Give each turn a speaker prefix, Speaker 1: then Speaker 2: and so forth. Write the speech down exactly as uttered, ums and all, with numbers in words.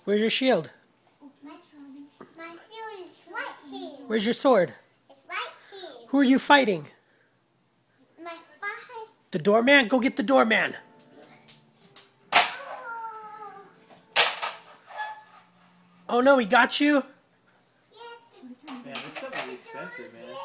Speaker 1: Where's your shield?
Speaker 2: My, my shield is right here.
Speaker 1: Where's your sword?
Speaker 2: It's right here.
Speaker 1: Who are you fighting?
Speaker 2: My five.
Speaker 1: The doorman? Go get the doorman.
Speaker 2: Oh.
Speaker 1: Oh no, he got you?
Speaker 2: Yes.
Speaker 3: Man, this stuff is expensive, man.